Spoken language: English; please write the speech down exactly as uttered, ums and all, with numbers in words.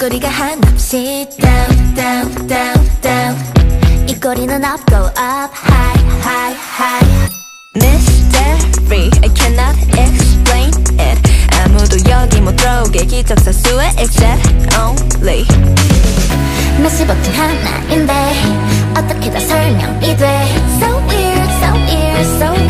소리가 한없이 down down down down 이 꼬리는 up go up high high high Mystery I cannot explain it 아무도 여기 못 들어오게 기적사수에 except only 메시 버튼 하나인데 어떻게 다 설명이 돼 So weird so weird so weird